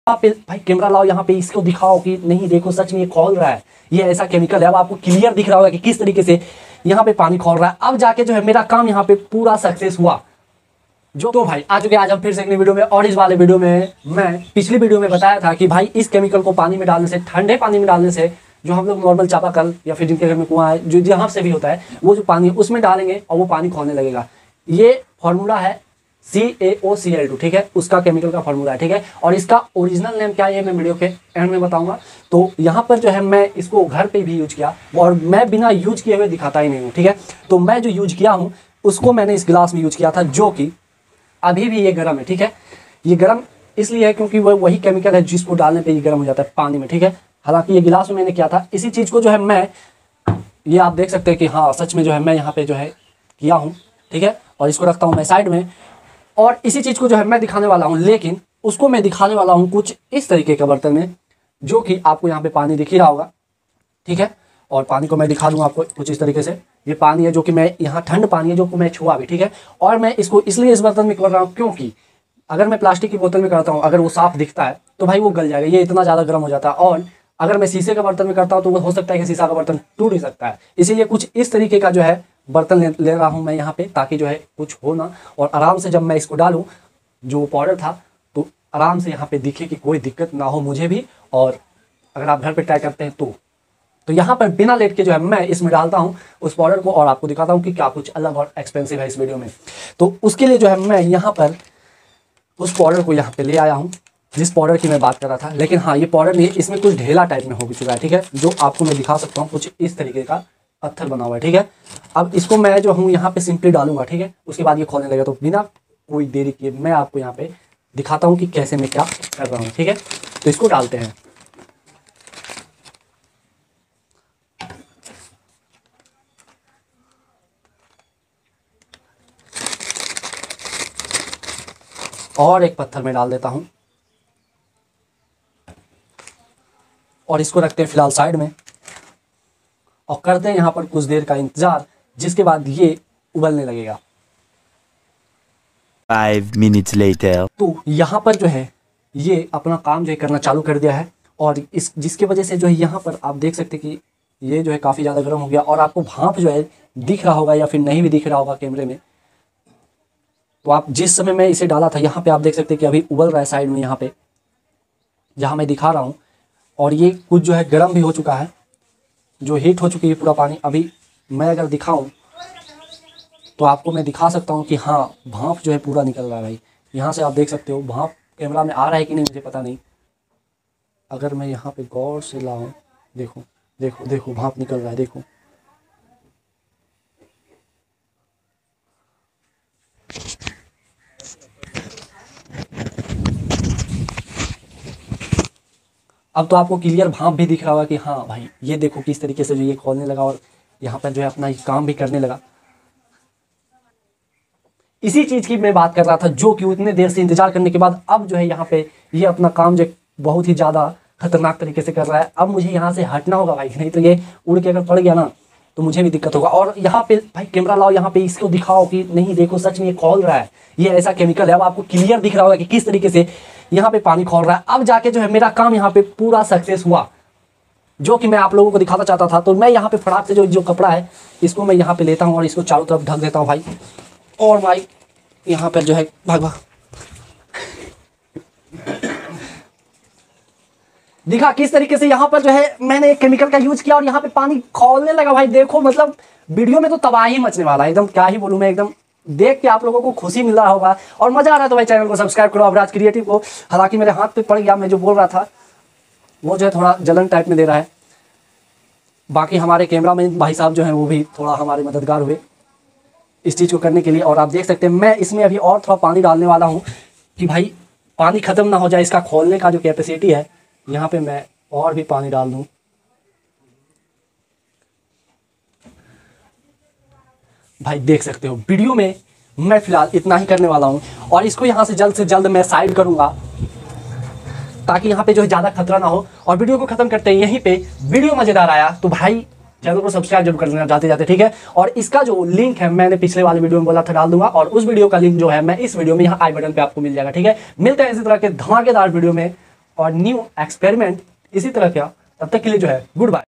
पे भाई कैमरा लाओ यहाँ पे, इसको दिखाओ कि नहीं देखो सच में ये खोल रहा है, ये ऐसा केमिकल है। अब आपको क्लियर दिख रहा होगा कि किस तरीके से यहाँ पे पानी खोल रहा है। अब जाके जो है मेरा काम यहाँ पे पूरा सक्सेस हुआ। जो तो भाई आ चुके आज हम फिर से एक नई वीडियो में, और इस वाले वीडियो में मैं पिछली वीडियो में बताया था कि भाई इस केमिकल को पानी में डालने से, ठंडे पानी में डालने से, जो हम लोग नॉर्मल चापाकल या फिर जिनके घर में कुआं है, जो जहाँ से भी होता है, वो जो पानी है उसमें डालेंगे और वो पानी खोलने लगेगा। ये फॉर्मूला है CaOCl2, ठीक है, उसका केमिकल का फॉर्मूला है, ठीक है। और इसका ओरिजिनल नेम क्या है मैं वीडियो के एंड में बताऊंगा। तो यहाँ पर जो है मैं इसको घर पे भी यूज किया, और मैं बिना यूज किए हुए दिखाता ही नहीं हूँ, ठीक है। तो मैं जो यूज किया हूँ उसको मैंने इस गिलास में यूज किया था, जो कि अभी भी ये गर्म है, ठीक है। ये गर्म इसलिए है क्योंकि वह वही केमिकल है जिसको डालने पे ये गर्म हो जाता है पानी में, ठीक है। हालांकि ये गिलास में मैंने किया था, इसी चीज़ को जो है मैं, ये आप देख सकते हैं कि हाँ सच में जो है मैं यहाँ पे जो है किया हूँ, ठीक है। और इसको रखता हूँ मैं साइड में, और इसी चीज़ को जो है मैं दिखाने वाला हूँ, लेकिन उसको मैं दिखाने वाला हूँ कुछ इस तरीके का बर्तन में, जो कि आपको यहाँ पे पानी दिख ही रहा होगा, ठीक है। और पानी को मैं दिखा दूंगा आपको कुछ इस तरीके से। ये पानी है जो कि मैं यहाँ ठंड पानी है जो कि मैं छुआ भी, ठीक है। और मैं इसको इसलिए इस बर्तन में कर रहा हूँ क्योंकि अगर मैं प्लास्टिक की बोतल में करता हूँ, अगर वो साफ दिखता है तो भाई वो गल जाएगा, ये इतना ज़्यादा गर्म हो जाता है। और अगर मैं शीशे का बर्तन में करता हूँ तो वो हो सकता है कि शीशा का बर्तन टूट ही सकता है। इसीलिए कुछ इस तरीके का जो है बर्तन ले रहा हूँ मैं यहाँ पे, ताकि जो है कुछ हो ना, और आराम से जब मैं इसको डालूँ जो पाउडर था तो आराम से यहाँ पे दिखे कि कोई दिक्कत ना हो मुझे भी, और अगर आप घर पे ट्राई करते हैं तो यहाँ पर बिना लेट के जो है मैं इसमें डालता हूँ उस पाउडर को, और आपको दिखाता हूँ कि क्या कुछ अलग और एक्सपेंसिव है इस वीडियो में। तो उसके लिए जो है मैं यहाँ पर उस पाउडर को यहाँ पे ले आया हूँ, जिस पाउडर की मैं बात कर रहा था। लेकिन हाँ ये पाउडर नहीं, इसमें कुछ ढेला टाइप में हो चुका है, ठीक है, जो आपको मैं दिखा सकता हूँ। कुछ इस तरीके का पत्थर बना हुआ है, ठीक है। अब इसको मैं जो हूँ यहाँ पे सिंपली डालूंगा, ठीक है। उसके बाद ये खोलने लगेगा। तो बिना कोई देरी किए मैं आपको यहाँ पे दिखाता हूँ कि कैसे मैं क्या कर रहा हूँ, ठीक है। तो इसको डालते हैं। और एक पत्थर में डाल देता हूं, और इसको रखते हैं फिलहाल साइड में, और करते हैं यहां पर कुछ देर का इंतजार, जिसके बाद ये उबलने लगेगा। 5 minutes later. तो यहां पर जो है ये अपना काम जो है करना चालू कर दिया है, और इस जिसकी वजह से जो है यहां पर आप देख सकते हैं कि ये जो है काफ़ी ज़्यादा गर्म हो गया, और आपको भाप जो है दिख रहा होगा या फिर नहीं भी दिख रहा होगा कैमरे में। तो आप जिस समय मैं इसे डाला था यहाँ पे आप देख सकते हैं कि अभी उबल रहा है साइड में, यहाँ पे जहाँ मैं दिखा रहा हूँ। और ये कुछ जो है गर्म भी हो चुका है, जो हीट हो चुकी है पूरा पानी। अभी मैं अगर दिखाऊं तो आपको मैं दिखा सकता हूँ कि हाँ भाप जो है पूरा निकल रहा है भाई। यहाँ से आप देख सकते हो, भाप कैमरा में आ रहा है कि नहीं मुझे पता नहीं। अगर मैं यहाँ पे गौर से लाऊं, देखो देखो देखो भाप निकल रहा है, देखो। अब तो आपको क्लियर भाप भी दिख रहा होगा कि हाँ भाई ये देखो किस तरीके से जो ये खोलने लगा, और यहाँ पर जो है अपना काम भी करने लगा। इसी चीज़ की मैं बात कर रहा था, जो कि उतने देर से इंतजार करने के बाद अब जो है यहाँ पे ये अपना काम जो बहुत ही ज़्यादा खतरनाक तरीके से कर रहा है। अब मुझे यहाँ से हटना होगा भाई, नहीं तो ये उड़ के अगर पड़ गया ना तो मुझे भी दिक्कत होगा। और यहाँ पे भाई कैमरा लाओ यहाँ पे, इसको दिखाओ कि नहीं देखो सच में ये खोल रहा है, ये ऐसा केमिकल है। अब आपको क्लियर दिख रहा होगा कि किस तरीके से यहाँ पे पानी खोल रहा है। अब जाके जो है मेरा काम यहाँ पे पूरा सक्सेस हुआ, जो कि मैं आप लोगों को दिखाना चाहता था। तो मैं यहाँ पे फटाक से जो कपड़ा है इसको मैं यहाँ पे लेता हूँ, और इसको चारों तरफ ढक देता हूँ भाई। और भाई यहाँ पर जो है भाग दिखा किस तरीके से यहाँ पर जो है मैंने एक केमिकल का यूज किया, और यहाँ पे पानी खोलने लगा भाई। देखो मतलब वीडियो में तो तबाही मचने वाला है, एकदम क्या ही बोलूँ मैं, एकदम देख के आप लोगों को खुशी मिल रहा होगा और मजा आ रहा है। तो भाई चैनल को सब्सक्राइब करो अबराज क्रिएटिव को। हालांकि मेरे हाथ पे पड़ गया, मैं जो बोल रहा था वो जो है थोड़ा जलन टाइप में दे रहा है। बाकी हमारे कैमरामैन भाई साहब जो हैं वो भी थोड़ा हमारे मददगार हुए इस चीज़ को करने के लिए। और आप देख सकते हैं मैं इसमें अभी और थोड़ा पानी डालने वाला हूँ कि भाई पानी ख़त्म ना हो जाए। इसका खोलने का जो कैपेसिटी है यहाँ पे मैं और भी पानी डाल दूँ। भाई देख सकते हो वीडियो में मैं फिलहाल इतना ही करने वाला हूँ, और इसको यहाँ से जल्द मैं साइड करूँगा ताकि यहाँ पे जो है ज़्यादा खतरा ना हो। और वीडियो को ख़त्म करते हैं यहीं पे। वीडियो मज़ेदार आया तो भाई चैनल को सब्सक्राइब जरूर कर लेना जाते जाते, ठीक है। और इसका जो लिंक है मैंने पिछले वाले वीडियो में बोला था डाल दूंगा, और उस वीडियो का लिंक जो है मैं इस वीडियो में यहाँ आई बटन पे आपको मिल जाएगा, ठीक है। मिलते हैं इसी तरह के धमाकेदार वीडियो में। और न्यू एक्सपेरिमेंट इसी तरह का। तब तक के लिए जो है गुड बाय।